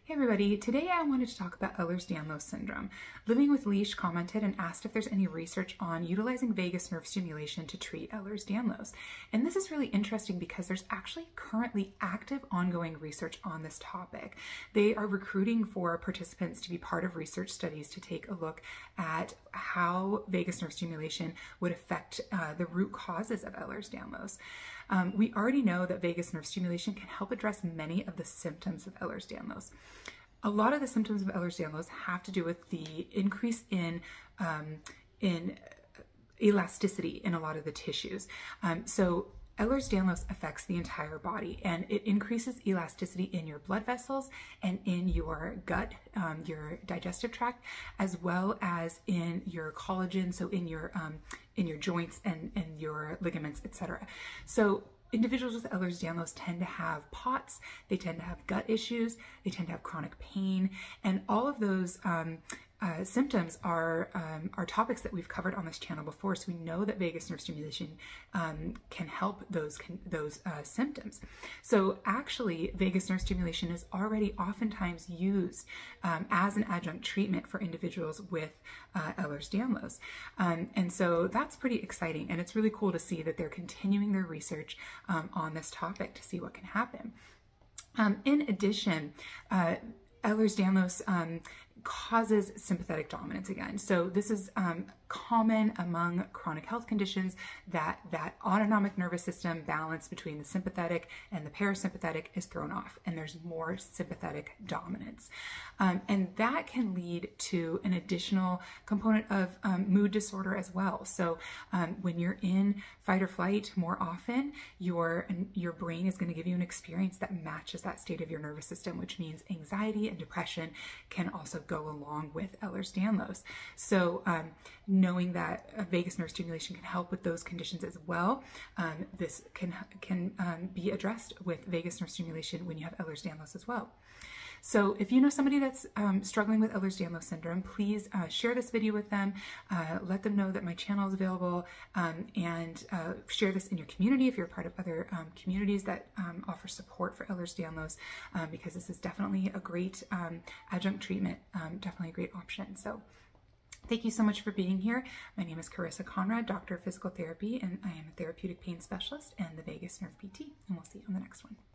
Hey everybody, today I wanted to talk about Ehlers-Danlos syndrome. Living with Leash commented and asked if there's any research on utilizing vagus nerve stimulation to treat Ehlers-Danlos. And this is really interesting because there's actually currently active ongoing research on this topic. They are recruiting for participants to be part of research studies to take a look at how vagus nerve stimulation would affect the root causes of Ehlers-Danlos. We already know that vagus nerve stimulation can help address many of the symptoms of Ehlers-Danlos. A lot of the symptoms of Ehlers-Danlos have to do with the increase in elasticity in a lot of the tissues. So Ehlers-Danlos affects the entire body, and it increases elasticity in your blood vessels and in your gut, your digestive tract, as well as in your collagen, so in your joints and your ligaments, etc. So individuals with Ehlers-Danlos tend to have POTS, they tend to have gut issues, they tend to have chronic pain, and all of those symptoms are topics that we've covered on this channel before, so we know that vagus nerve stimulation can help those symptoms. So actually, vagus nerve stimulation is already oftentimes used as an adjunct treatment for individuals with Ehlers-Danlos. And so that's pretty exciting, and it's really cool to see that they're continuing their research on this topic to see what can happen. In addition, Ehlers-Danlos causes sympathetic dominance again. So this is common among chronic health conditions, that autonomic nervous system balance between the sympathetic and the parasympathetic is thrown off, and there's more sympathetic dominance. And that can lead to an additional component of mood disorder as well. So when you're in fight or flight more often, your brain is going to give you an experience that matches that state of your nervous system, which means anxiety and depression can also go along with Ehlers-Danlos. So knowing that vagus nerve stimulation can help with those conditions as well, this can be addressed with vagus nerve stimulation when you have Ehlers-Danlos as well. So if you know somebody that's struggling with Ehlers-Danlos syndrome, please share this video with them, let them know that my channel is available, and share this in your community if you're a part of other communities that offer support for Ehlers-Danlos, because this is definitely a great adjunct treatment, definitely a great option. So thank you so much for being here. My name is Carissa Conrad, Doctor of Physical Therapy, and I am a therapeutic pain specialist and the vagus nerve PT, and we'll see you on the next one.